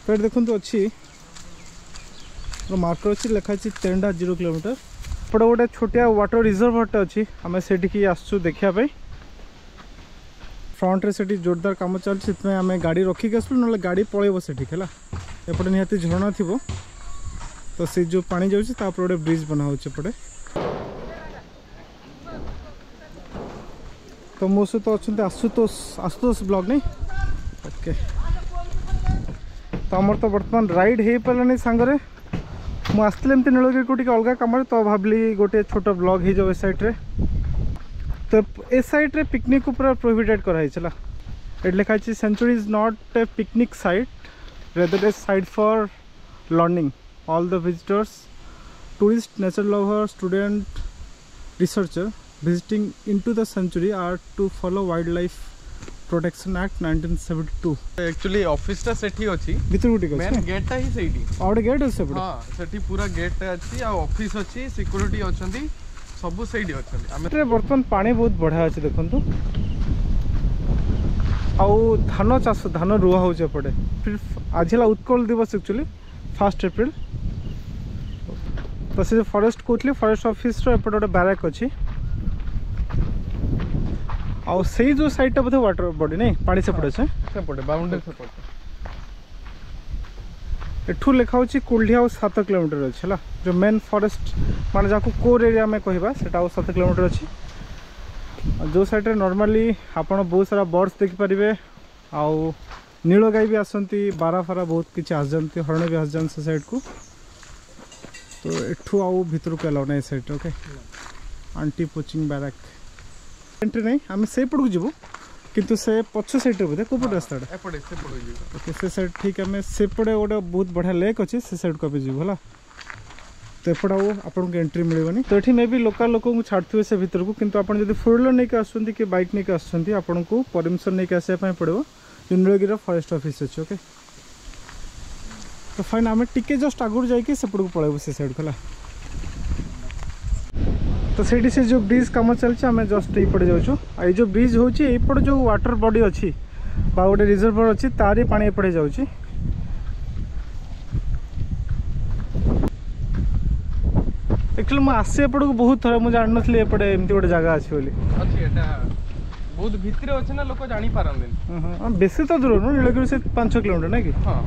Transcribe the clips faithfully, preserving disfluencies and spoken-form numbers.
तो देखो तो अच्छी मार्कर अच्छी लिखाई तेंडा जीरो किलोमीटर पड़े गोटे छोटिया वाटर रिजर्वरटे अच्छी आम से आसचु देखापी फ्रंट्रे से जोरदार कम चलती आम गाड़ी रखिक आसलु ना गाड़ी पलैब से है एपटे निहाती झरणा थी तो से जो पानी जाऊँगी गोटे ब्रिज बना होपटे तो मो सहित अच्छा आशुतोष आशुतोष ब्लॉग नहीं ओके तो आमर तो बर्तमान राइड हो पारानी सांगरे मुझे आसती एमती नीलगिरी को अलग कम तो भाविली गोटे छोट ब्लॉग हो जाए सैड्रे तो ए साइड्रे पिकनिक को पूरा प्रोहिबिटेड कराई ये लिखाई sanctuary is not a picnic site rather a site for learning all the visitors tourist nature lover student researcher visiting into the sanctuary are to follow wildlife protection act nineteen seventy-two actually office टा सेठी अछि भितर गुटी main gate टा ही सेठी out get अछि सेपटे हां सेठी पूरा gate टा अछि आ ऑफिस अछि सिक्योरिटी अछंती सब सेठी अछंती आमे बर्तन पानी बहुत बढ़ा अछि देखंतु आउ धान चाष धान रुआ होचे पड़े फिर आज है उत्कल दिवस एक्चुअली फर्स्ट अप्रैल तो से फॉरेस्ट कोथली फॉरेस्ट ऑफिस रो एपटे गोटे बैरक अछि आउ से जो साइड टा बोधे वाटर बॉडी नहीं पानी से पड़े से पड़े बाउंड्री से पड़े एठू लिखा होची कुल्डिया सात किलोमीटर अछि हला जो मेन फॉरेस्ट माने जाको कोर एरिया में कहबा सेटा सात किलोमीटर अछि जो साइड रे नॉर्मली आपण बहुत सारा बर्ड्स देख परिबे आउ नील गाई भी आसंती बारा फारा बहुत किछ आस जानती हरणे भी आस जान से साइड को तो एठू आउ भीतर को अलाउ नहीं side okay anti poaching barrack entry नहीं आम से पड़ को जीवु किंतु से पछ साइड रे बोधे कोपट रास्ता एपटे से पड़ जीवु ओके से साइड ठीक आम से पड़े गोटे बहुत बढ़िया लेक अच्छे से साइड को आप जीवु हला तो एपट आउ आपन को एंट्री मिलबनी तो एठी मे भी लोकल लोक को छाड़थुवे से भीतर को किंतु आपन जदी फोर व्हीलर नै के आसुंती कि बाइक नै के आसुंती आपन को परमिशन नै के आसे पय पड़बो नीलगिरी फॉरेस्ट ऑफिस अछि ओके तो फाइन आम टिके जस्ट आगुर जाई कि सेपड़ को पळेबो से साइड को हला तो से से जो ब्रिज कम चलছে आम जस्ट ये जाऊँ ये जो ब्रिज होची एपट जो वाटर बॉडी अच्छी गोटे रिजर्वर अच्छी तारी पानी एपटे जाऊँ एक्चुअली मुझे आसे एपट को बहुत थर मुझे जान नी एपटे एमती गोटे जगह अच्छी बोली बहुत भितर अच्छे ना लोक जानी पारन बेसी तो दूर नु नीलगिरी से पाँच छह किलोमीटर ना कि हाँ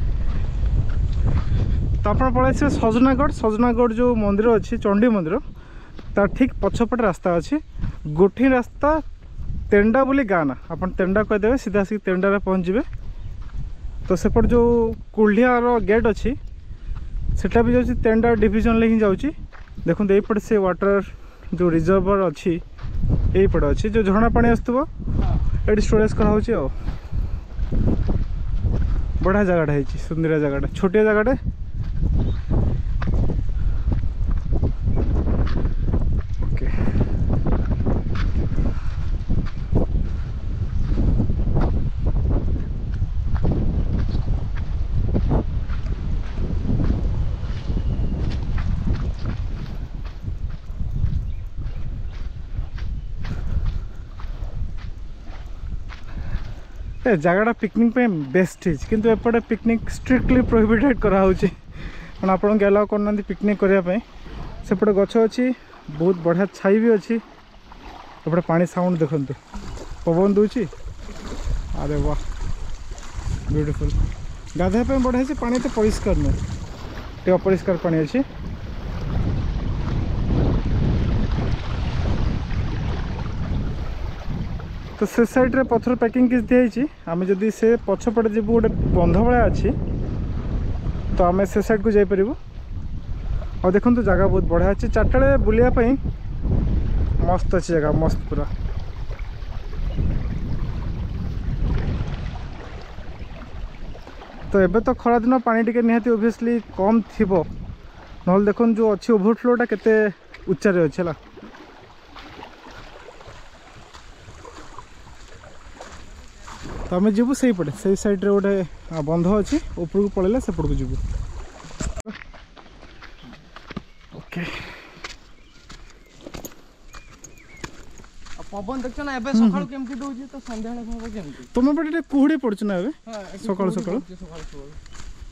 तो आप पड़े सजनागढ़ सजनागढ़ जो मंदिर अच्छी चंडी मंदिर तार ठीक पछपटे रास्ता अच्छी गोठी रास्ता तेंडा बोली गाँ ना अपन तेंडा कहीदेवे सीधा आसिक तेंडा रे पहुँचे तो सेपट जो कुल्डियार गेट अच्छी सेटा भी जाऊँगी तेंडा डिविजन ले ही जाऊँगी देखो यहीपटे से वाटर जो रिजर्वर अच्छी यहीपटे अच्छी जो झरणा पानी आसुव ये स्टोरेज कराऊँ बढ़िया जगह है सुंदर जगह छोटिया जगह जगह पिकनिक पे बेस्ट है किंतु एपटे पिकनिक स्ट्रिक्टली प्रोहिबिटेड कराऊँगी कारण आपन के अलाउ करना पिकनिक करने सेपटे गछ अच्छी बहुत बढ़िया छाई भी अच्छी एपटे पानी साउंड देखो पवन दूची अरे वाह ब्यूटीफुल गाधे बढ़िया से पानी तो परिष्कार नुह अपरिष्कार पानी अच्छी तो से साइड रे पत्थर पैकिंग किस दिखाई आम जदि से पछपटे जीव गोटे बंध भाया अच्छी तो आम से साइड को जापर और देखो तो जगह बहुत बढ़िया अच्छी चार्टा बुलायापी मस्त अच्छी जगह मस्त पूरा तो एबे तो खरा दिन पानी टिके निहाती ओबियसली कम थिबो नहल देखो जो अच्छी ओवरफ्लोटा केते उच्चारे अच्छे है तो आम जीवु से पटे से साइड रे गोटे बंध अच्छी ऊपर को पड़े से पड़ को जीवु ओके पवन देख ना एबे सकाळ केमती दोजी तो संध्याळे भाबो केमती तुम पटे कुहुडी पड़छ ना एबे सकाळ सकाळ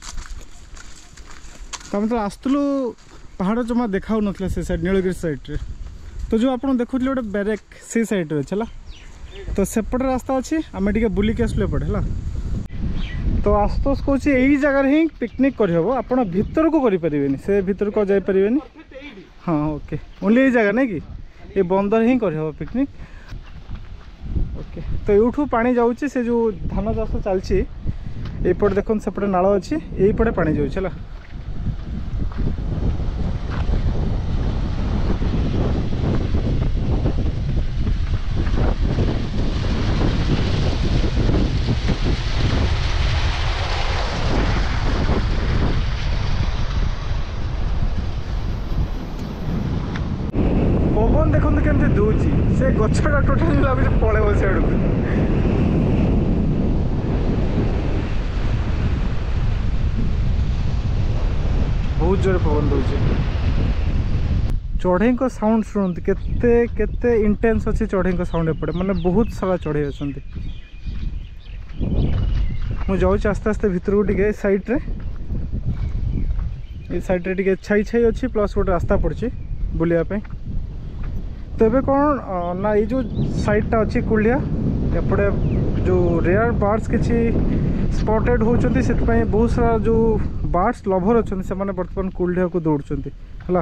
आम तो आसलु पहाड़ जमा देखा ना से साइड नीलगिरी साइड तो जो आप देखुले गोटे ब्यारेक से साइड रे चला तो सेपटे रास्ता अच्छी आम टे बुलिक आसलु एपटे है तो आशुतोष कौन यही जगार ही पिकनिक करहब आप भर को करें से भर को जापर हाँ ओके ओनली यही जगह नहीं कि ये बंदर ही करहब पिकनिक ओके तो यूठू पानी जाऊँगी से जो धान चाष चलती यपटे देखो सेपटे नाल अच्छी यहीपटे पानी जाऊँगी है पवन देखो केमती दूची से गछटा टोटाल लगे पलैब से बहुत जोर पवन दूची चढ़ई को साउंड शुणु केते केते इंटेंस अच्छी चढ़ई को साउंड एपटे माने बहुत सारा चढ़ई अच्छा मुझे जाऊँ आस्ते आस्ते भीतर को टे साइड रे ये साइड रे टे छाई छाई अच्छी प्लस गोटे रास्ता पड़ी बुलायापी तो ये कौन ना ये जो साइडटा अच्छी कुलिया एपटे जो रेयर बर्ड्स किसी स्पॉटेड होती से बहुत सारा जो बर्ड्स लभर अच्छा से बर्तमान कुलिया को दौड़ते है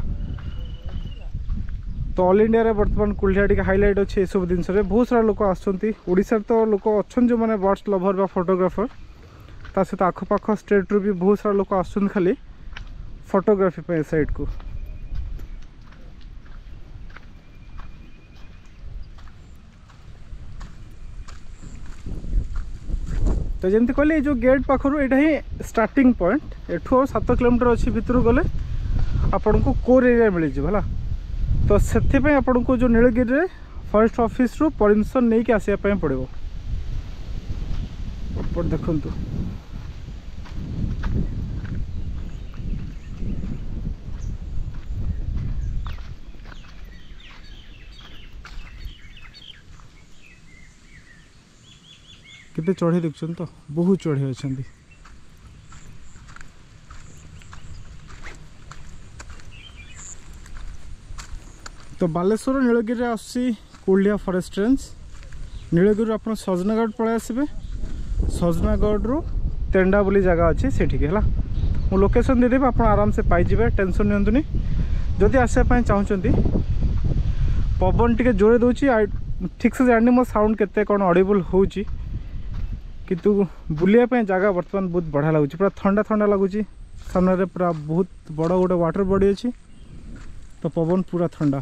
तो ऑल इंडिया रे बर्तमान कुलिया टी हाईलाइट अच्छे ये सब जिनस बहुत सारा लोक आशा तो लोक अच्छा जो मैंने बर्ड्स लभर बा फोटोग्राफर ता सहित आखपाख स्टेट रू भी बहुत सारा लोक आसुन खाली फोटोग्राफी पे साइड को तो जमी कहले जो गेट पाखर यहाँ ही स्टार्टिंग पॉइंट एठू सात किलोमीटर अच्छी भीतर गले आपण को कोर एरिया मिल जाए तो से आपण को जो नीलगिरी रे फॉरेस्ट ऑफिस रु परमिशन नहीं कि आसापी पड़ो ऊपर देखु केते चढ़े देखुन तो बहुत चढ़े अच्छा तो बालेश्वर नीलगिरी आसी कुलिया फॉरेस्ट रेंज नीलगिरी आप सजनागढ़ पलि आसबे सजनागढ़ रु तेंडा बोली जगह अच्छी से है मु लोकेशन देदेवी आप आराम से पाइबे टेंशन नियंतुनी जदि आसापी चाहते पवन टी जोरे दूची ठीक से जानी मो साउंड केते कौन ऑडिबल होची किंतु बुलिया जगह बर्तमान बहुत बढ़िया लगुच पूरा ठंडा ठंडा लगुच सामने पूरा बहुत बड़ गोटे वाटर बॉडी अच्छी तो पवन पूरा ठंडा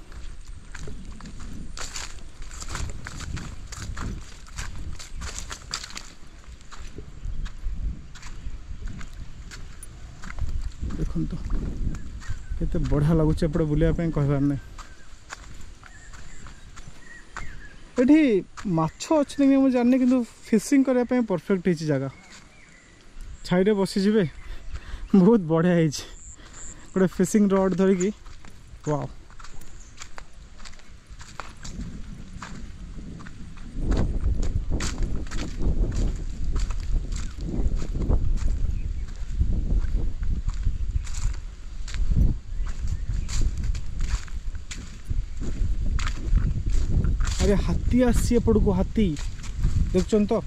देखो तो केते बढ़िया लगुच एपटे बुलिया कहबार नहीं ये माछ अच्छे कि मुझे जानी कि फिशिंग करने परफेक्ट है जगह छाई बसीजे बहुत बढ़िया है गोटे फिशिंग रड धरिकी वाओ अरे हाथी आसी एपड़ को हाथी देखुन तो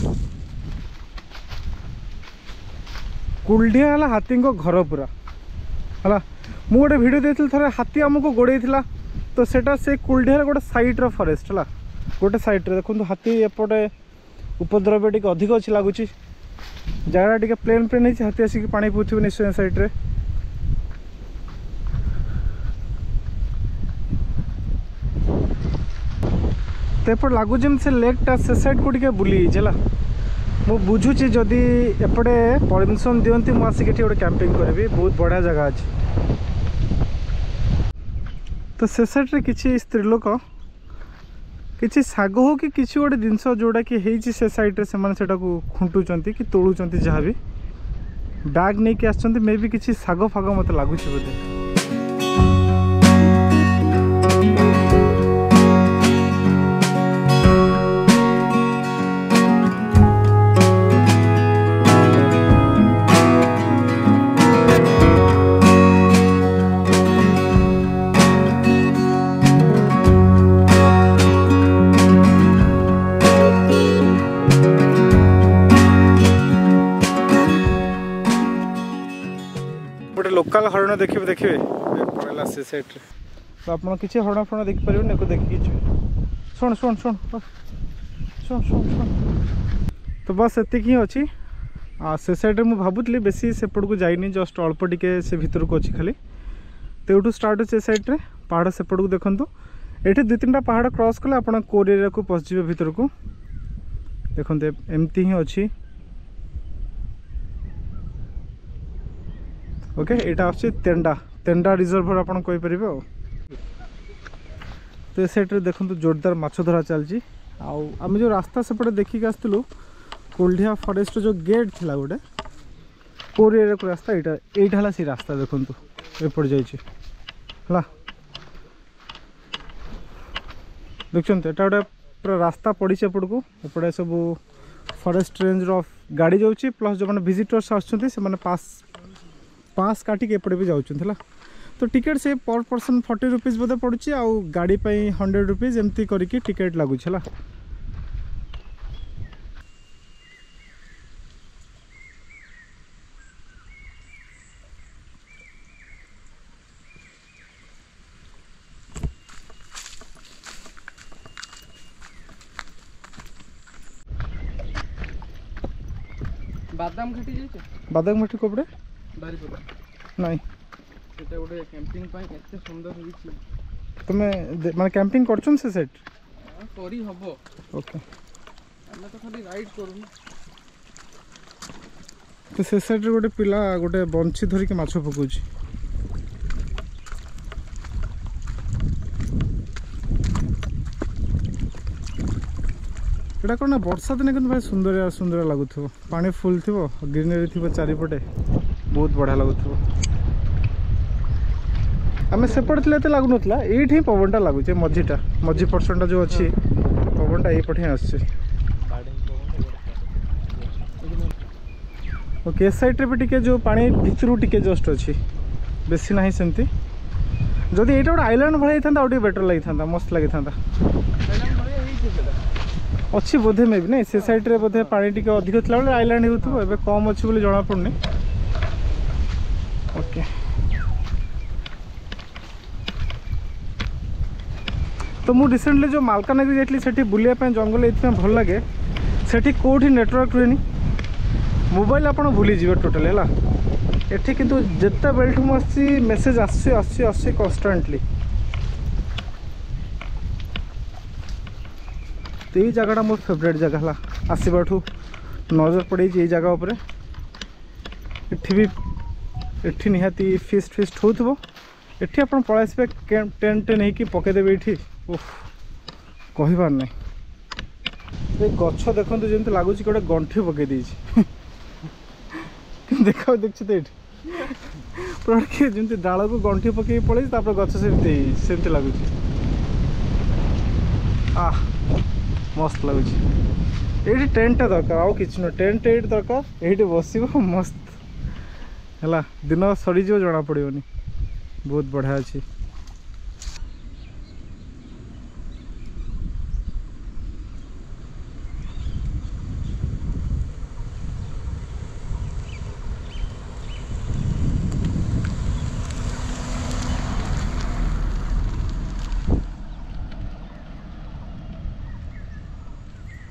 कुलडिया है हाथी को घर पूरा है मु गोटे भिडियो देती थे हाथी आमको गोड़े तो सेटा से कुलडिया गोटे साइड रो फॉरेस्ट है गोटे साइड रे देखो हाथी एपटे उपद्रव टी अधिक अच्छी लगुच जगह टी प्लेन प्लेन है हाथी आसिक पानी पीथ्व निश्चय साइड रे तो एपट लगुच से लेकटा से साइड को टे बुली है मु बुझुची जदि एपटे परमिशन दियंती मु आसिक एठी गोटे कैंपिंग करी बहुत बढ़िया जगह अच्छी तो से साइड रे किछि स्त्री लोक किछि साग हो कि किछि गोटे जिनस जोड़ा कि हेछि से साइड रे से माने सेटा को खुंटुचंती कि तोलुचंती जहाँ भी बैग नहीं कि आछंती मे भी किछि साग फाग मते लागुछि बोधे लोकल हरण देखिए देखिए पड़ेगा से साइड तो आप किसी हरण फरण देखिपर देखिए शुण शुण शुण शुण शुण शुण तो बस एतिक ही अच्छी से साइड में भावुली बेसी सेपट को जाइनी जस्ट अल्प टिके से भीतर को अच्छी खाली तो यूँ स्टार्ट अच्छे साइड रे पहाड़ सेपट को देखूँ ये दुई तीन पहाड़ क्रॉस कले आप कोर एरिया को पशिजे भीतर को देखते एमती ही अच्छी ओके यहाँ अच्छे तेंडा तेंडा रिजर्वर आप कहींपर तो ये साइड देखो जोरदार माछ धरा चलती आम जो रास्ता सेपटे देखिक आसलु कोल्ढिया फॉरेस्ट जो गेट थी गोटे कोर एरिया को रास्ता यहाँ यहाँ से रास्ता देखु एपट जा देखते यहाँ गोटे पूरा रास्ता पड़ी एपट को एपटे सब फॉरेस्ट रेंज रो गाड़ी जाऊँगी प्लस जो मैंने विजिटर्स आसने पास पास काटिक एपटे भी जाऊँ तो टिकेट से पर पर्सन फोर्टी रुपीज बोधे पड़ुची आउ गाड़ी पाई हंड्रेड रुपीज एमती करके टिकेट लगुच है बादाम घाटी जाइए बादाम घाटी कपड़े बारीपदा नहीं सेटा गोटे कैंपिंग पाई एते सुंदर होइछि तुमे माने कैंपिंग करछन से सेट हां करी हबो ओके हम तो खाली राइड करू तो से साइड रे गोटे पिला गोटे बंची धरि के माछ पकोछि एटा कोना वर्षा दिन किंतु भाई सुंदर सुंदर लागुथो पानी फुल थिबो ग्रीनरी थिबो चारिपटे बहुत बढ़िया लगुथो आम सेपट थे लगुन ये पवनटा लगुचे मझीटा मझी पर्सनटा जो अच्छी पवनटा ये पटे आस ओके साइड रे भी टिके जो पानी भितर टिके जस्ट अच्छी बेसी ना सेमती जदि ये गोटे आइलैंड भाई था बेटर लगी था मस्त लगी था अच्छी बोधे मे भी नहीं से साइड रे बोधे पानी टिके अधिक थला बेले आइलैंड होथबो एबे कम अच्छी बोली जणा पड़नी ओके तो मु रिसेंटली जो मालकानगिरी जाइली सेठी बुलिया पे जंगल ये भल लगे सेठी कोठी नेटवर्क रुएनी मोबाइल आपण भूली जीवे टोटल है एठी किंतु जेते बेल्ट मु आसी मेसेज आसी आसी आसी कांस्टेंटली तो ये जगह मोर फेवरेट जगह है आसबाठू नजर पड़े ये जगह उपर एठी भी एठी निहाती फिस्ट फिस्ट होथबो एठी आपण पळाइसबे टेंट नहीं कि पकेदेबे एठी उफ कहिबार नहीं ये गछ देखंतु जेंत लागुची कोडे गंठी पके देछि देखा देखछ तो एठी पूरा के जेंत डाळ को गंठी पके पळै तापर गछ सेमते सेमते लागुची आ मस्त लगुची एठी टेंट दरकार आउ किछ न टेंट एट दरकार एठी बसिबो मस्त हला दिन सरी जो जना पड़ियोनी बहुत बढ़िया अच्छी।